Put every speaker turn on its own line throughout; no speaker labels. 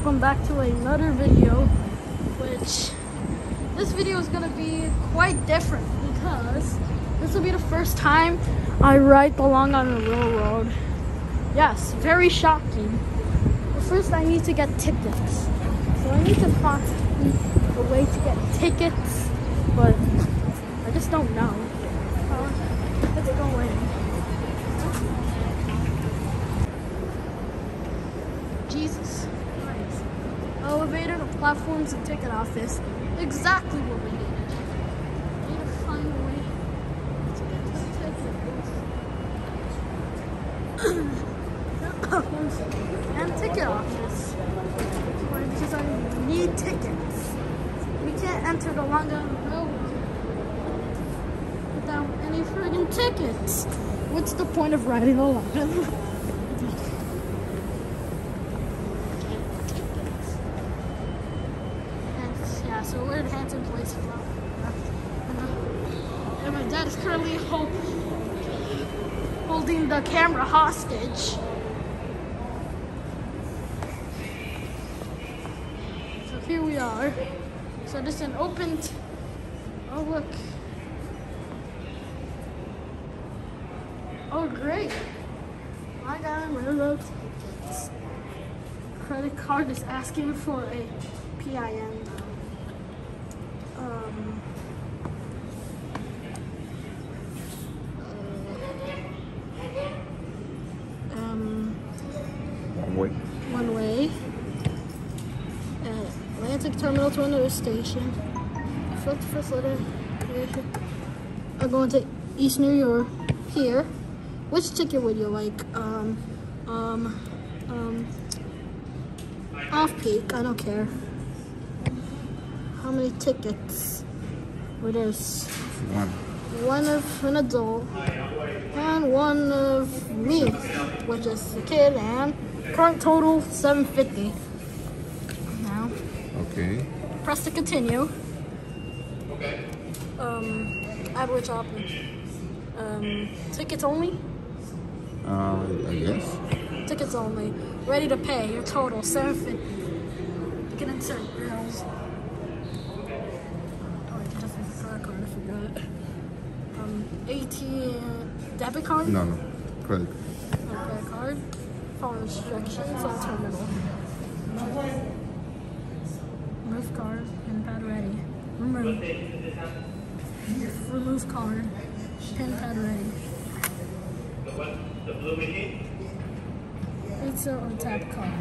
welcome back to another video, which this video is gonna be quite different because this will be the first time I ride along on a railroad. Yes, very shocking. But first I need to get tickets. So I need to find a way to get tickets, but I just don't know. Let's go in. Jesus Christ. Elevator, the platforms, and ticket office. Exactly what we needed. We need to find a way to get to the platforms and ticket office. Because I need tickets. We can't enter the Long Island Railroad without any friggin' tickets. What's the point of riding a Long Island? So we're in Hampton Place now. And my dad is currently holding the camera hostage. So here we are. So this is an opened. Oh look. Oh great. I got a railroad tickets. Credit card is asking for a PIN. One way. Atlantic Terminal to another station. Select the first letter. I'm going to East New York. Here. Which ticket would you like? Off-peak. I don't care. How many tickets? Well, there's one of an adult and one of me, which is a kid, and current total $750. Now, okay. Press to continue. Okay. At which option? Tickets only?
I guess.
Tickets only. Ready to pay. Your total $750. You can insert bills. ATM debit card?
No. Credit.
Credit card. Follow instructions on terminal. Remove card. Pin pad ready. Remove card. Pin pad ready. It's a untap card.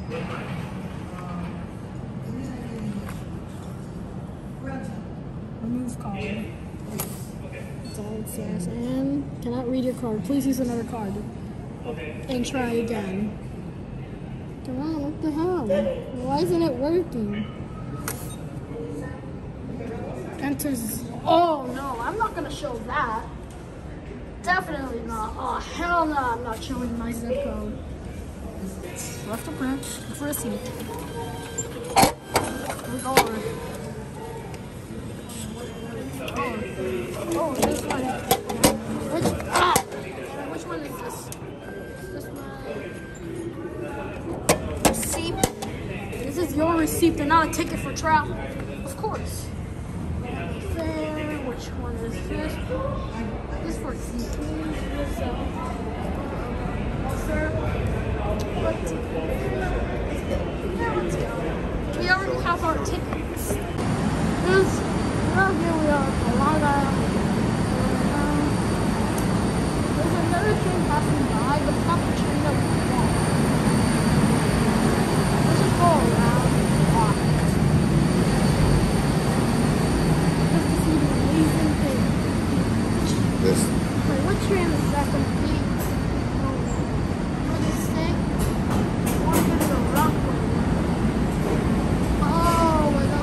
Remove card. That's all it says. And cannot read your card. Please use another card. And try again. Come on, what the hell? Why isn't it working? Enters. Oh no, I'm not gonna show that. Definitely not. Oh hell no, I'm not showing my zip code. Left to print for a seat. We're going. Oh, this one. Which one is this? This one. Receipt. This is your receipt and not a ticket for travel. Of course. Fair. Which one is this? This is for sir. Let's go. We already have our tickets. Well, here we are for Long Island. There's another train passing by, but it's not the train that we want. Let's just go around and walk. Just to see the amazing thing. Wait, what train is that going to be? What is it? One is a rock one. Oh my god.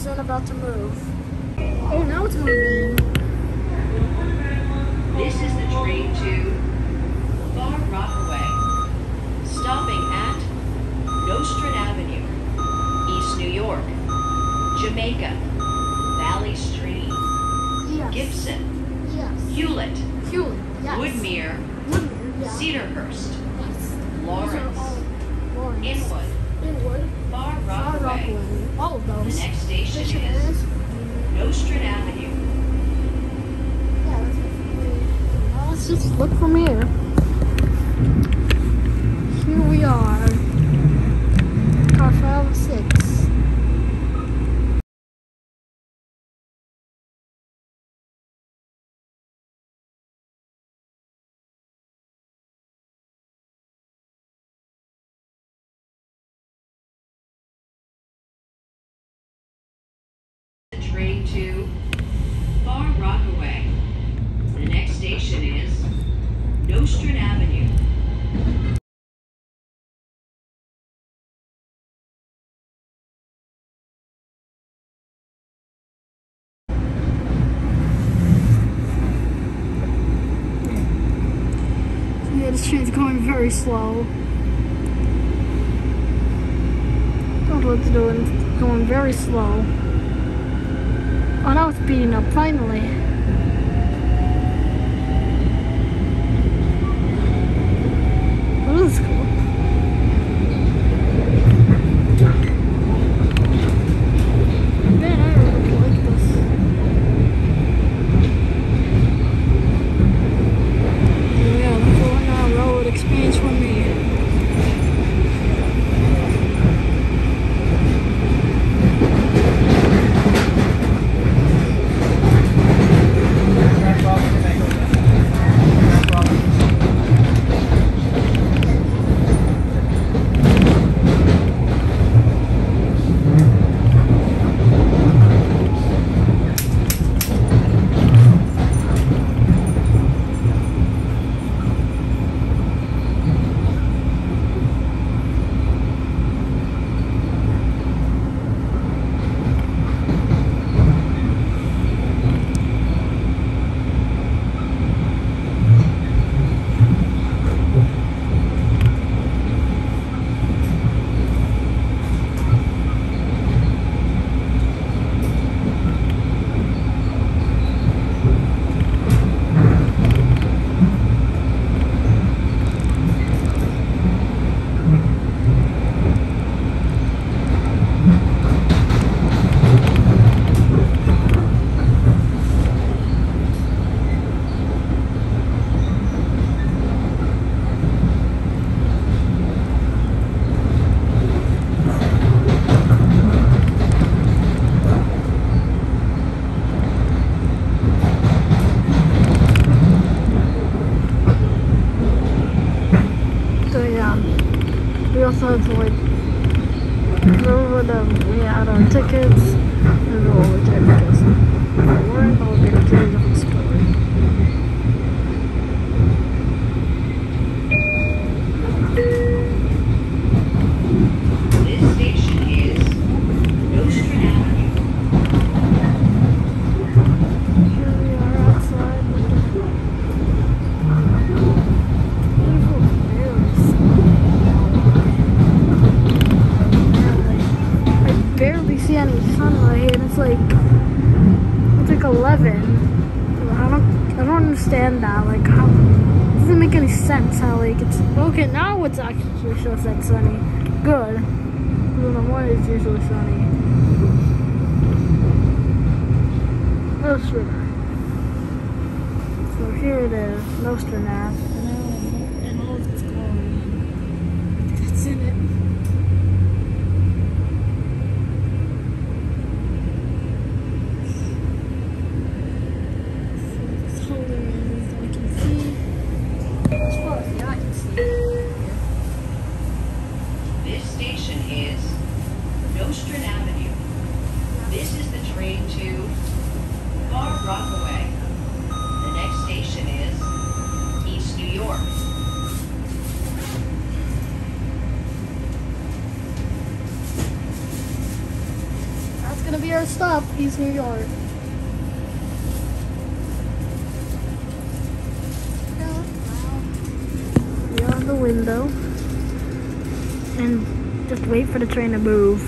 isn't about to move. Oh, now it's moving.
This is the train to Far Rockaway, stopping at Nostrand Avenue, East New York, Jamaica, Valley Stream,
Yes.
Gibson,
Yes.
Hewlett,
Hewlett. Yes.
Woodmere,
Woodmere. Yeah.
Cedarhurst,
Yes. Those are
Lawrence,
all Lawrence.
Inwood,
Inwood.
Far
Far
Rockaway.
Rockaway. All of
The
those.
next station
Station
is
is.
Nostrand Avenue.
Yeah, that's definitely. Now let's just look from here. Here we are. Car 506.
The train to Far Rockaway. The next station is Nostrand Avenue.
Yeah, this train's going very slow. That's what it's doing. It's going very slow. Oh, now it's speeding up, finally. What is this called? Man, I really like this. Yeah, that's the one road experience for me. We also had to like go over we had our tickets and go over tickets. We're in the different story.
This station is Nostrand Avenue.
Here we are outside. Beautiful views. I barely see any sunlight, and it's like 11. I don't understand that. Like, how it doesn't make any sense how like it's okay now. It's actually shows that sunny. Good. In the morning it's usually sunny. That's really nice. So here it is, Nostrand Ave, and all of its glory. That's in it.
This station is Nostrand Avenue. This is the train to Far Rockaway. The next station is East New
gonna be our stop, East New York. Beyond the window. And just wait for the train to move.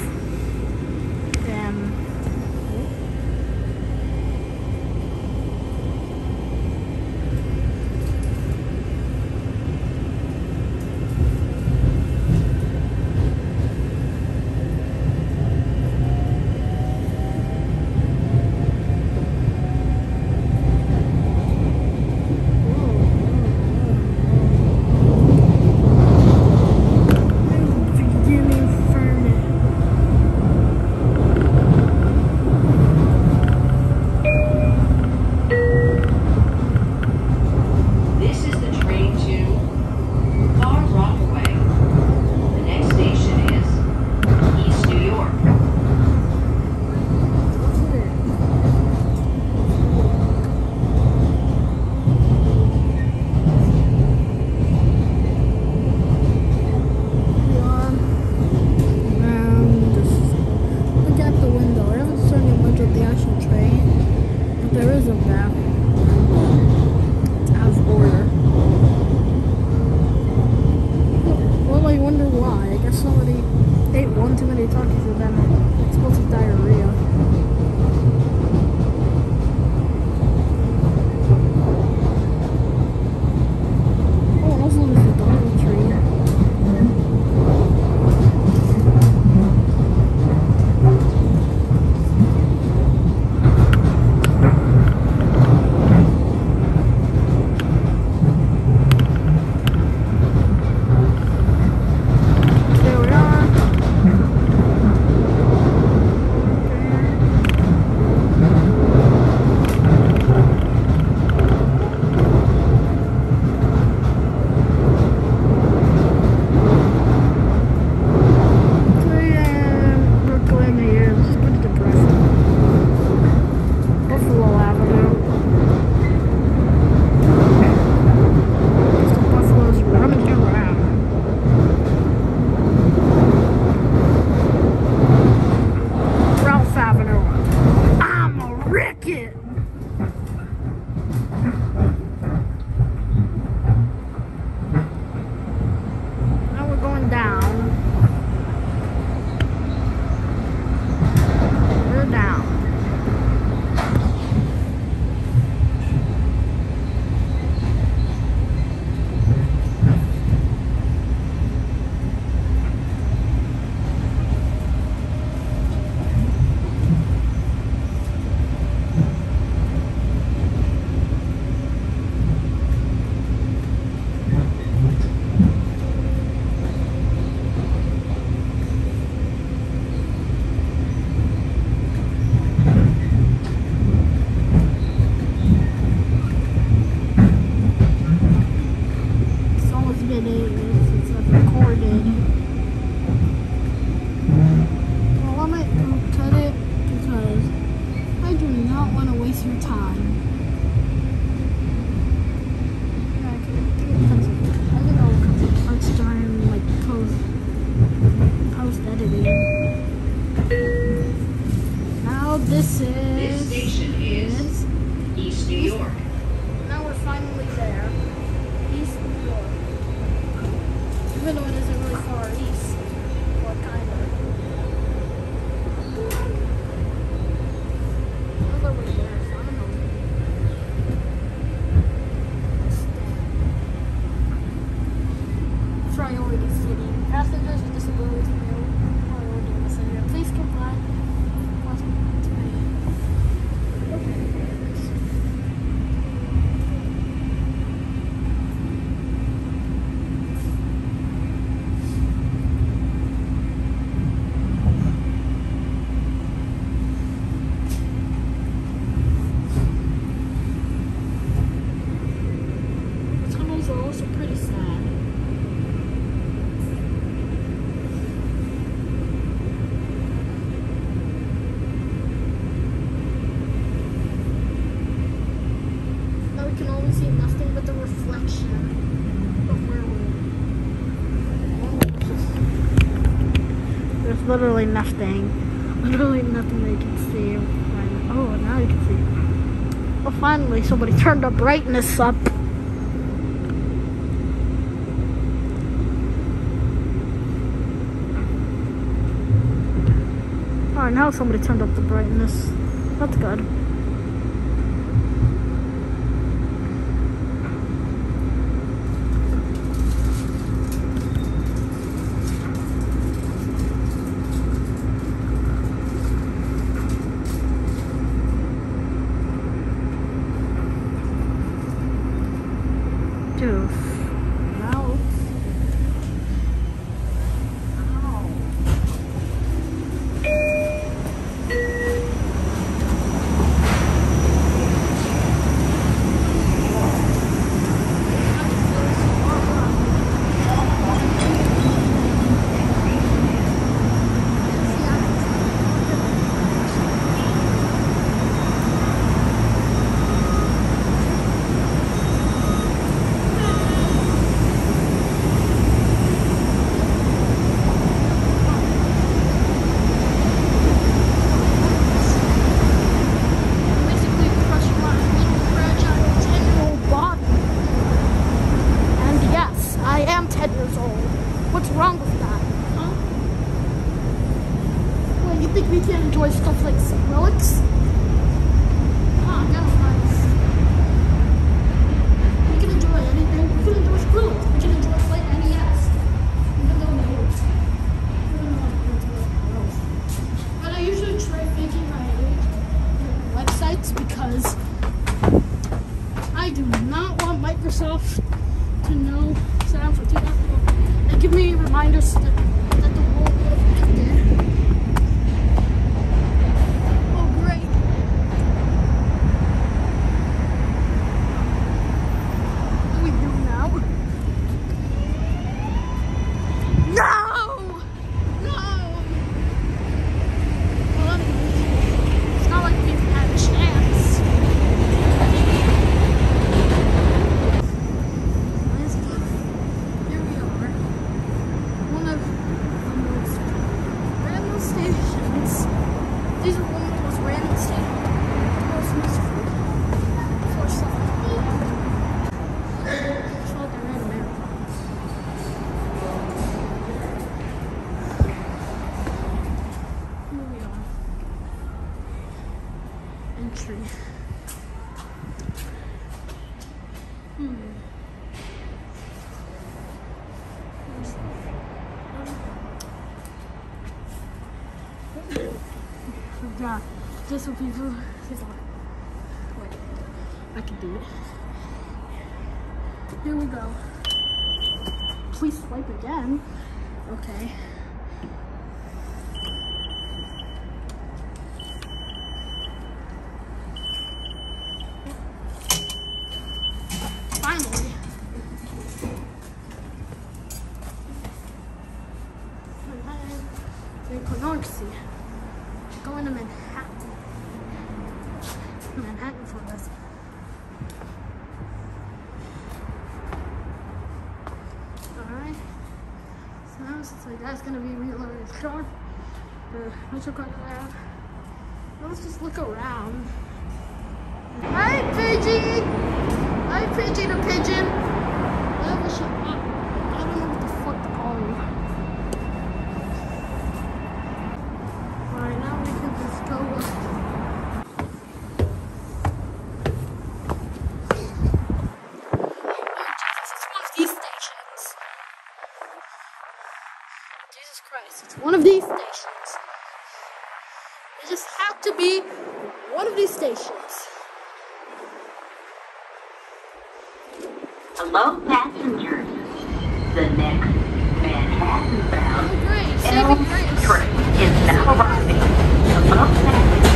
This
station is East New York.
Now we're finally there. East New York. Even though it isn't really far east. Or kind of. Another way there, so I don't know. Priority city. Passengers with disabilities priority in the city. Please comply. See nothing but the reflection of where we're. There's literally nothing. Literally nothing they can see. Oh, now you can see. Well, finally, somebody turned the brightness up. Alright, now somebody turned up the brightness. That's good. Dude, now. What's wrong with that? Huh? Well, you think we can enjoy stuff like Skrillex? Oh, never mind. We can enjoy anything. We can enjoy Skrillex. We can enjoy Play NES. Even though no one's but I usually try faking my age on websites because I do not want Microsoft to know sound for 2012. They give me reminders that the world would have ended. Oh, great. What do we do now? No! No! Well, anyways, it's not like we've had a chance. Here we are. One of the most random stations. These are one of the most random stations. Most useful for something. It's not the random airplanes. Here we are. Entry. Yeah, just so people. Wait, I can do it. Here we go. Please swipe again. Okay. Finally. Pornography. Going to Manhattan. Manhattan for this. Alright. So now since like that's gonna be reloaded car. The metro card around. Now let's just look around. Hi Pidgey! Hi Pidgey the pigeon! That was I don't know what the fuck to call you. Alright, now we can just go up. Jesus Christ, it's one of these stations. It just had to be one of these stations.
Hello, passengers. The next Manhattan-bound
Saving Grace
train is now arriving. Hello, passengers.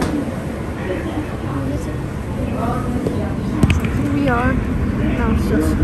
Here we are. Now it's just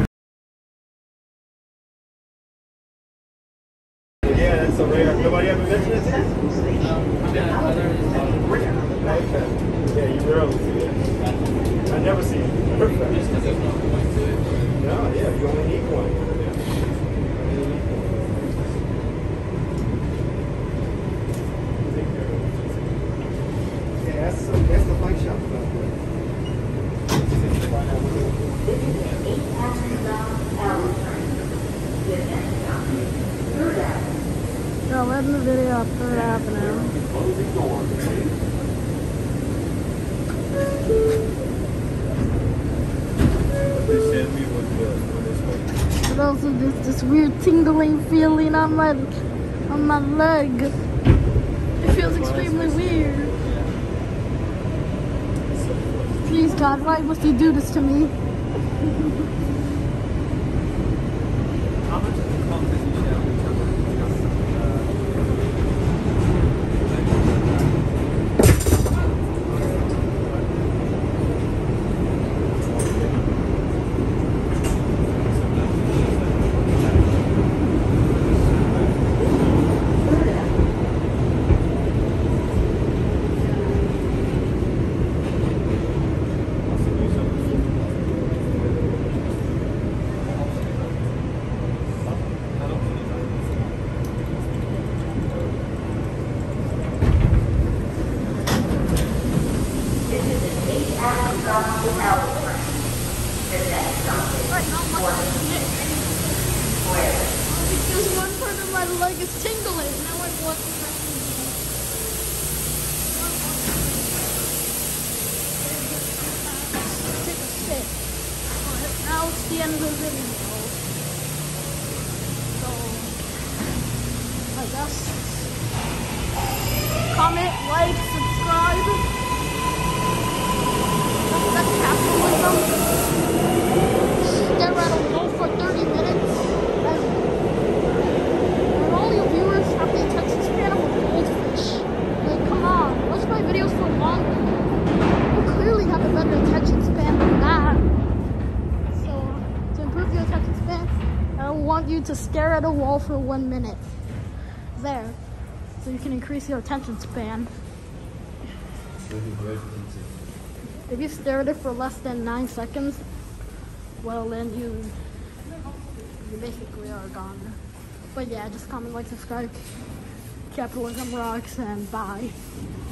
I'll end the video after half an hour. But also there's this weird tingling feeling on my leg. It feels extremely weird. Please God, why must you do this to me?
How much of the content you share with each other
Because one part of my leg is tingling. Now I want to take a sip. Alright, now it's the end of the video. So, I guess comment, like, subscribe. That's capitalism. Stare at a wall for 30 minutes. And all your viewers have the attention span of a goldfish. Like, come on, watch my videos for longer. You clearly have a better attention span than that. So, to improve your attention span, I want you to stare at a wall for 1 minute. There. So you can increase your attention span. If you stare at it for less than 9 seconds, well then you basically are gone. But yeah, just comment, like, subscribe. Capitalism rocks, and bye.